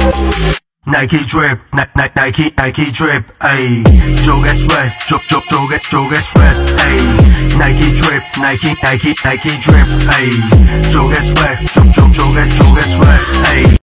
Nike drip, Nike drip, ayy. Joe get sweat, Joe get sweat, ayy. Nike drip, Nike drip, ayy. Joe get sweat, Joe get sweat, ayy.